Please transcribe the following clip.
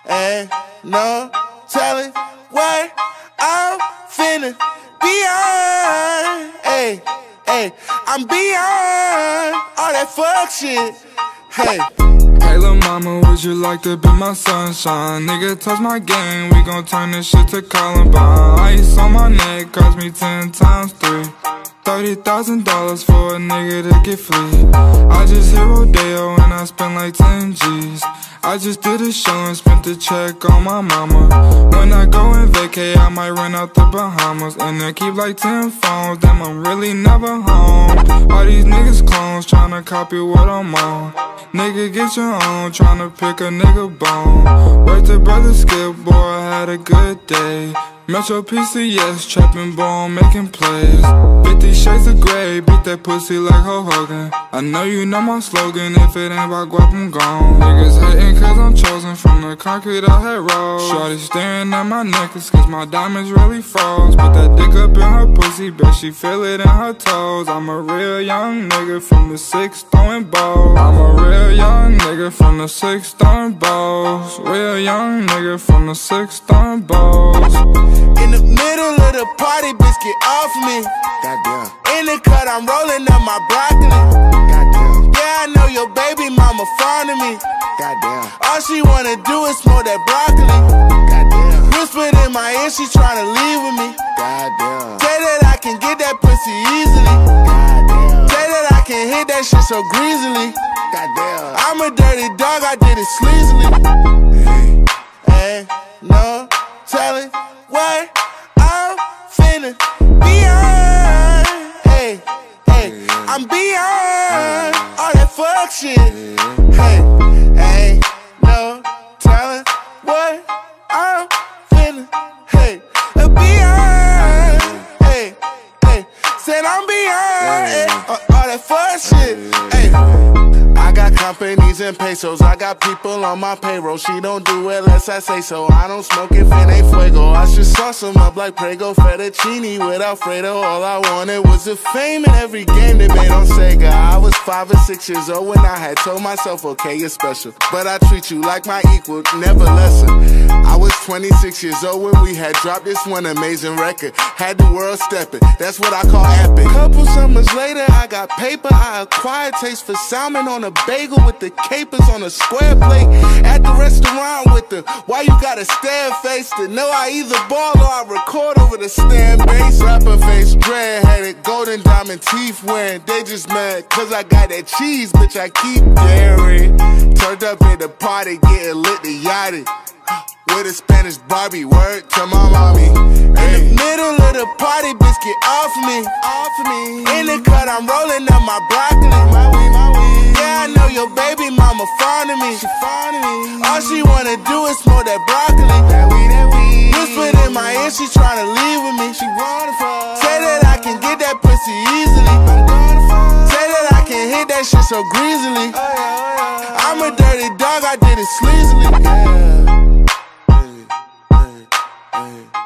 Ain't no telling what I'm finna beyond. Hey, hey, I'm beyond all that fuck shit. Hey. Hey lil' mama, would you like to be my sunshine? Nigga, touch my game, we gon' turn this shit to Columbine. Ice on my neck cost me 10 times 3. $30,000 for a nigga to get free. I just hit Rodéo and I spent like 10 G's. I just did a show and spent the check on my mama. When I go and vacay, I might run out the Bahamas. And then keep like 10 phones, damn I'm really never home. All these niggas clones tryna copy what I'm on. Nigga get your own, tryna pick a nigga bone. Worked the brother Skip, boy, I had a good day. Metro PCS, trappin' bone, making plays. 50 shades of grey, beat that pussy like Hulk Hogan. I know you know my slogan, if it ain't about guap, I'm gone. Niggas hating cause I'm chosen, from the concrete I had rolled. Shorty staring at my necklace cause my diamonds really froze. Put that dick up in her pussy, bet she feel it in her toes. I'm a real young nigga from the 6 throwing balls. I'm a real young nigga from the 6 throwing balls. Real young nigga from the 6 throwing balls. In the middle of the party, bitch, get off me. Goddamn. In the cut, I'm rolling up my broccoli. Goddamn. Yeah, I know your baby mama fond of me. Goddamn. All she wanna do is smoke that broccoli. Goddamn. Whispered in my ear, she tryna leave with me. Goddamn. Say that I can get that pussy easily. Goddamn. Say that I can hit that shit so greasily. Goddamn. I'm a dirty dog, I did it sleazily. Hey, no telling what I'm finna beyond. Hey, hey, I'm beyond all that fuck shit. Hey, ain't no telling what I'm finna, hey, beyond. Hey, hey, said I'm beyond all that fuck shit. Hey. I got companies and pesos, I got people on my payroll. She don't do it unless I say so. I don't smoke if it ain't fuego. I should sauce them up like Prego fettuccine with Alfredo. All I wanted was the fame in every game they made on Sega. I was 5 or 6 years old when I had told myself, okay, you're special, but I treat you like my equal, never lesser. I was 26 years old when we had dropped this one amazing record. Had the world stepping, that's what I call epic. Couple summers later, I got paper. I acquired taste for salmon on a bagel with the capers on a square plate. At the restaurant with the why you gotta stare face to know I either ball or I record over the stand bass. Rapper face, dread-headed, golden diamond teeth wearing. They just mad cause I got that cheese, bitch, I keep daring. Turned up at the party, getting lit to yachty. With a Spanish Barbie, word to my mommy. In the middle of the party, bitch, get off me. In the cut, I'm rolling up my broccoli. Yeah, I know your baby mama fond of me. All she wanna do is smoke that broccoli. Whispered in my ear, she tryna leave with me. Say that I can get that pussy easily. Say that I can hit that shit so greasily. I'm a dirty dog, I did it sleazily.